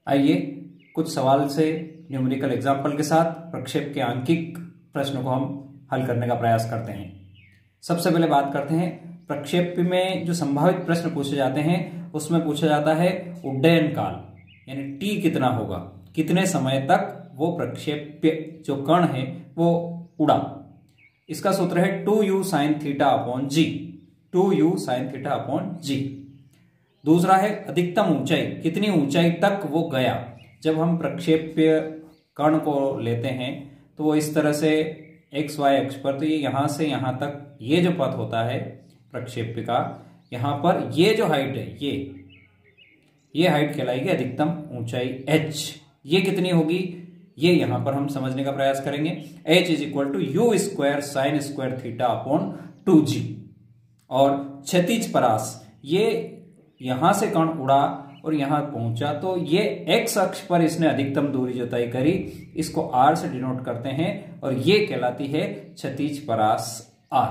आइए कुछ सवाल से न्यूमेरिकल एग्जाम्पल के साथ प्रक्षेप के आंकिक प्रश्न को हम हल करने का प्रयास करते हैं। सबसे पहले बात करते हैं प्रक्षेप में जो संभावित प्रश्न पूछे जाते हैं उसमें पूछा जाता है उड्डयन काल, यानी टी कितना होगा, कितने समय तक वो प्रक्षेप्य जो कण है वो उड़ा। इसका सूत्र है 2u sin theta upon G, 2u sin theta upon G. दूसरा है अधिकतम ऊंचाई, कितनी ऊंचाई तक वो गया। जब हम प्रक्षेप्य कण को लेते हैं तो वो इस तरह से एक्स वाई अक्ष पर, तो ये यहां से यहां तक ये जो पथ होता है प्रक्षेप्य का, यहां पर ये जो हाइट है ये हाइट कहलाएगी अधिकतम ऊंचाई h। ये कितनी होगी ये यहां पर हम समझने का प्रयास करेंगे। h is equal to U square sine square theta upon 2g। और क्षैतिज परास, ये यहां से कण उड़ा और यहां पहुंचा तो ये x अक्ष पर इसने अधिकतम दूरी जो तय करी इसको r से डिनोट करते हैं और ये कहलाती है क्षैतिज परास r।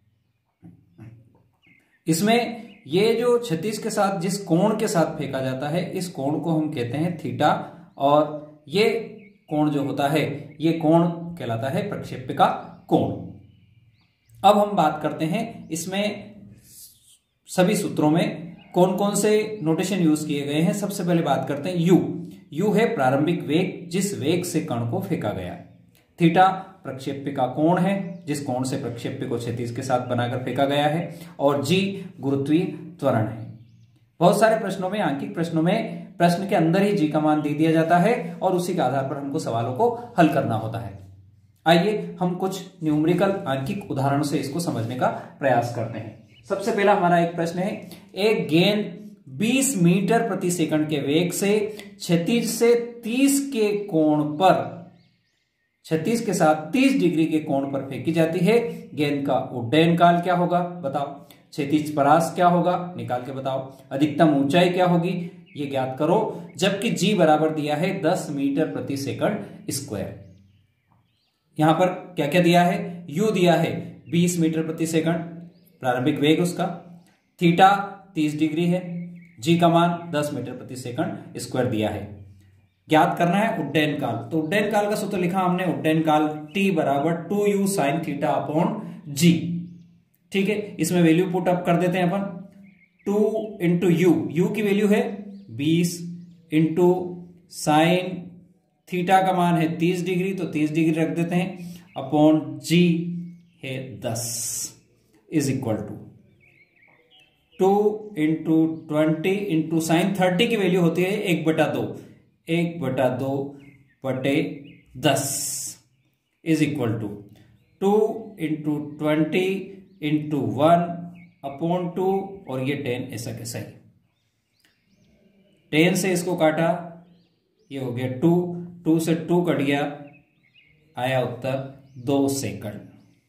इसमें ये जो क्षैतिज के साथ जिस कोण के साथ फेंका जाता है इस कोण को हम कहते हैं थीटा, और ये कोण जो होता है ये कोण कहलाता है प्रक्षेप्य का कोण। अब हम बात करते हैं इसमें सभी सूत्रों में कौन कौन से नोटेशन यूज किए गए हैं। सबसे पहले बात करते हैं u है प्रारंभिक वेग जिस वेग से कण को फेंका गया। थीटा प्रक्षेप्य का कोण है जिस कोण से प्रक्षेप्य को क्षैतिज के साथ बनाकर फेंका गया है, और g गुरुत्वीय त्वरण है। बहुत सारे प्रश्नों में, आंकिक प्रश्नों में प्रश्न के अंदर ही g का मान दे दिया जाता है और उसी के आधार पर हमको सवालों को हल करना होता है। आइए हम कुछ न्यूमेरिकल आंकिक उदाहरण से इसको समझने का प्रयास करते हैं। सबसे पहला हमारा एक प्रश्न है, एक गेंद 20 मीटर प्रति सेकंड के वेग से क्षैतिज से 30 के कोण पर, क्षैतिज के साथ 30 डिग्री के कोण पर फेंकी जाती है। गेंद का उड्डयन काल क्या होगा बताओ, क्षैतिज परास क्या होगा निकाल के बताओ, अधिकतम ऊंचाई क्या होगी ये ज्ञात करो, जबकि g बराबर दिया है 10 मीटर प्रति सेकंड स्क्वायर। यहां पर क्या क्या दिया है, u दिया है 20 मीटर प्रति सेकंड प्रारंभिक वेग उसका, थीटा 30 डिग्री है, g का मान 10 मीटर प्रति सेकंड स्क्वायर दिया है। ज्ञात करना है उड्डयन काल, तो उड्डयन काल का सूत्र लिखा हमने, उड्डयन काल t बराबर 2u sin theta upon g। ठीक है, इसमें वैल्यू पुट अप कर देते हैं अपन, 2 इंटू u की वैल्यू है 20 इंटू साइन थीटा का मान है 30 डिग्री, तो 30 डिग्री रख देते हैं, अपॉन g है 10 is equal to 2 into 20 into sine 30 की वैल्यू होती है 1/2, 1/2 बटे 10 is equal to 2 into 20 into 1 upon 2, और ये 10 ऐसा कैसा ही 10 से इसको काटा, ये हो गया 2 से 2 कट गया, आया उत्तर 2 सेकंड।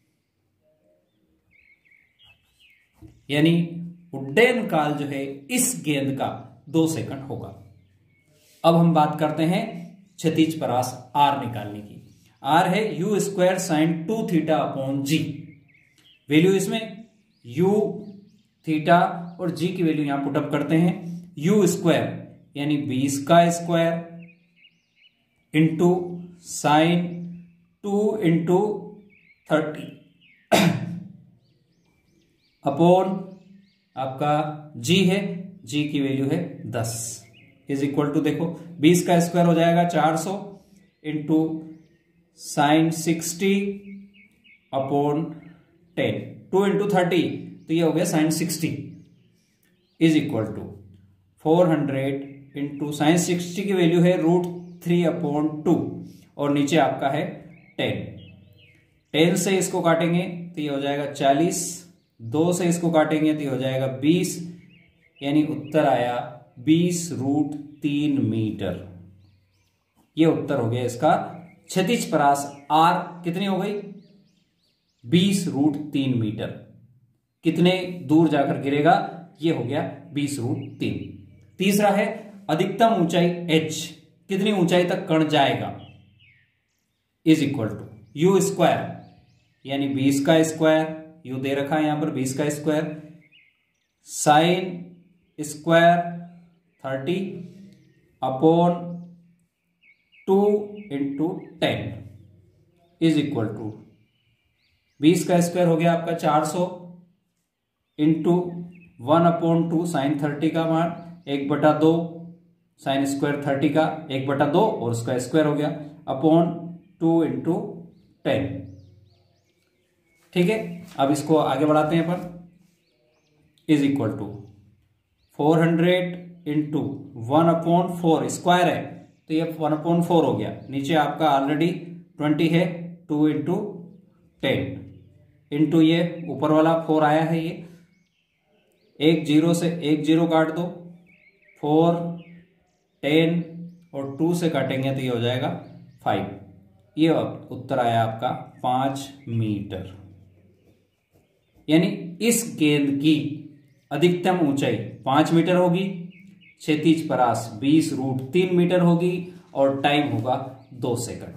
यानी उड्डयन काल जो है इस गेंद का 2 सेकंड होगा। अब हम बात करते हैं क्षैतिज परास r निकालने की। r है u square sine 2 theta upon g। Value इसमें u थीटा और g की वैल्यू यहां पुटअप करते हैं, u स्क्वायर यानी 20 का square into sine 2 into 30 upon आपका g है, g की वैल्यू है 10 इज इक्वल टू, देखो 20 का स्क्वायर हो जाएगा 400 इंटू साइन 60 अपॉन 10, 2 इंटू 30 तो ये हो गया sine 60 is equal to 400 into sine 60 की वैल्यू है √3 अपॉन 2, और नीचे आपका है 10 से इसको काटेंगे तो ये हो जाएगा 40, 2 से इसको काटेंगे तो ये हो जाएगा 20, यानी उत्तर आया 20√3 मीटर। ये उत्तर हो गया इसका। क्षैतिज परास r कितनी हो गई 20√3 मीटर। कितने दूर जाकर गिरेगा ये हो गया 20√3। तीसरा है अधिकतम ऊंचाई h, कितनी ऊंचाई तक कण जाएगा, is equal to u square यानी 20 का स्क्वायर, u दे रखा है यहां पर 20 का square, sine square 30 upon 2 into 10 is equal to 20 का स्क्वायर हो गया आपका 400 इंटू 1/2 साइन 30 का मान 1/2 साइन स्क्वायर 30 का 1/2 और उसका स्क्वायर हो गया अपॉन 2 इंटू 10। ठीक है, अब इसको आगे बढ़ाते हैं अपन। Is equal to 400 into 1/4 square है तो ये 1/4 हो गया। नीचे आपका ऑलरेडी 20 है, 2 इंटू 10 इंटू ये ऊपर वाला 4 आया है, ये एक जीरो से एक जीरो काट दो, 4 10 और 2 से काटेंगे तो ये हो जाएगा 5। ये उत्तर आया आपका 5 मीटर। यानी इस गेंद की अधिकतम ऊंचाई 5 मीटर होगी, क्षैतिज परास 20√3 मीटर होगी और टाइम होगा 2 सेकंड।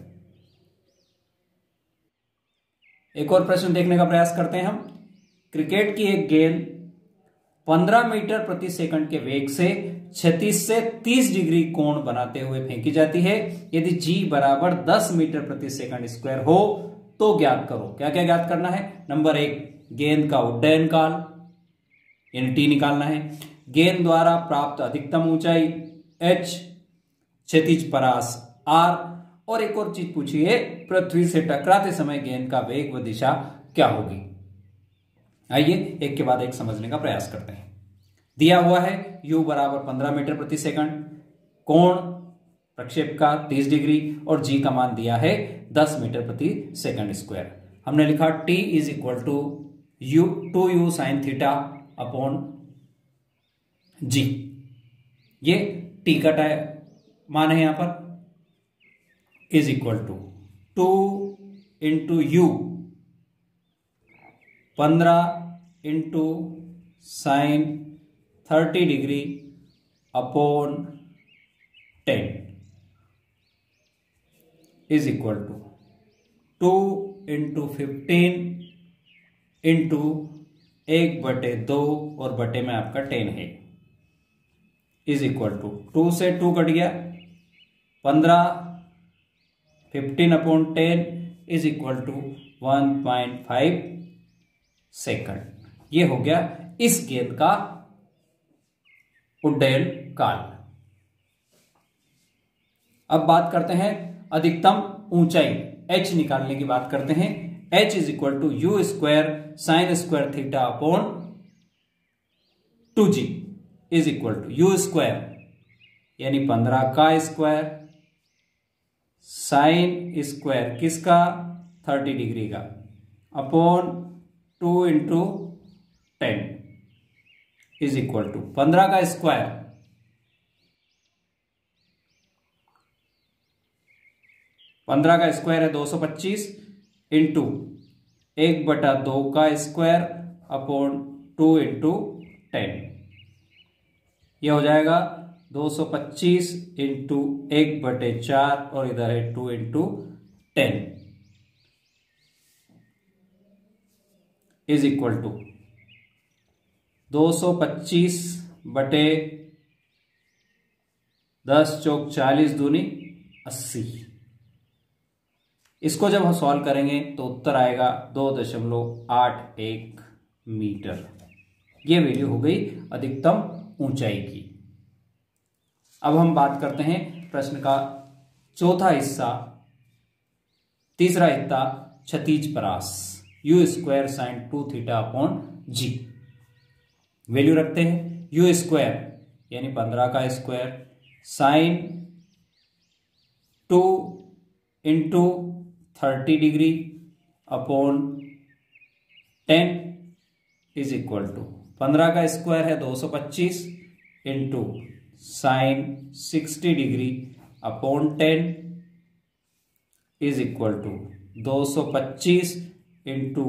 एक और प्रश्न देखने का प्रयास करते हैं हम। क्रिकेट की एक गेंद 15 मीटर प्रति सेकंड के वेग से 36 से 30 डिग्री कोण बनाते हुए फेंकी जाती है। यदि जी बराबर 10 मीटर प्रति सेकंड स्क्वायर हो तो ज्ञात करो। क्या क्या ज्ञात करना है? नंबर 1, गेंद का उड्डयन काल यानी टी निकालना है। गेंद द्वारा प्राप्त अधिकतम ऊंचाई h, क्षैतिज परास r, और एक और चीज पूछिए, पृथ्वी से टकराते समय गेंद का वेग व दिशा क्या होगी। आइए एक के बाद एक समझने का प्रयास करते हैं। दिया हुआ है u बराबर 15 मीटर प्रति सेकंड, कोण प्रक्षेप का 30 डिग्री और g का मान दिया है 10 मीटर प्रति सेकंड स्क्वायर। हमने लिखा t is equal to 2u sine theta upon g। ये t का मान है यहां पर, is equal to 2 into u 15 into sine 30 degree upon 10 is equal to 2 into 15 into 1/2 और बटे में आपका 10 है, इज इक्वल टू 2 से 2 कट गया 15, 15 upon 10 is equal to 1.5 second. ये हो गया इस गेंद का उड्डयन काल। अब बात करते हैं अधिकतम ऊंचाई h निकालने की बात करते हैं। h is equal to U square sine square theta upon 2g is equal to U square यानी 15 का स्क्वायर साइन स्क्वायर किसका 30 डिग्री का upon 2 into 10 is equal to 15 का स्क्वायर 15 का स्क्वायर है 225 इंटू 1/2 का स्क्वायर अपॉन 2 इंटू 10। यह हो जाएगा 225 इंटू 1/4 और इधर है 2 इंटू 10 इज इक्वल टू 225 बटे 10 चौक 40 दूनी 80। इसको जब हम सॉल्व करेंगे तो उत्तर आएगा 2.81 मीटर। यह वैल्यू हो गई अधिकतम ऊंचाई की। अब हम बात करते हैं प्रश्न का चौथा हिस्सा, तीसरा हिस्सा क्षैतिज परास U square sine 2 theta upon G. Value रखते हैं यू स्क्वायर यानी 15 का square sine 2 into 30 degree upon 10 is equal to 15 का स्क्वायर है 225 into sine 60 degree upon 10 is equal to 225 into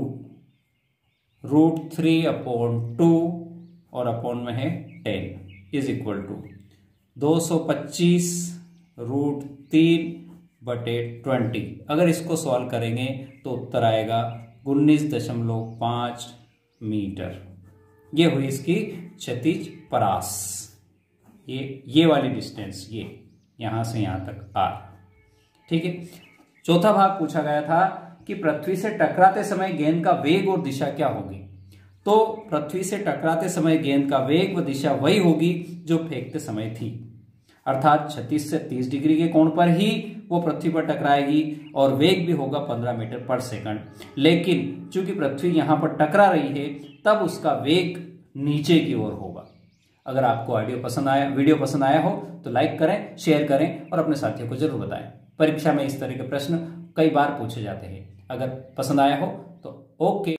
√3 upon 2 और अपॉन में है 10 इज इक्वल टू 225 √3 बटे 20। अगर इसको सॉल्व करेंगे तो उत्तर आएगा 19.5 मीटर। ये हुई इसकी क्षैतिज परास। ये वाली डिस्टेंस, ये यहां से यहां तक आर। ठीक है। चौथा भाग पूछा गया था कि पृथ्वी से टकराते समय गेंद का वेग और दिशा क्या होगी। तो पृथ्वी से टकराते समय गेंद का वेग व दिशा वही होगी जो फेंकते समय थी, अर्थात 36 से 30 डिग्री के कोण पर ही वो पृथ्वी पर टकराएगी और वेग भी होगा 15 मीटर पर सेकंड। लेकिन चूंकि पृथ्वी यहां पर टकरा रही है तब उसका वेग नीचे की ओर होगा। अगर आपको वीडियो पसंद आया हो तो लाइक करें, शेयर करें और अपने साथियों को जरूर बताएं। परीक्षा में इस तरह के प्रश्न कई बार पूछे जाते हैं। अगर पसंद आया हो तो ओके।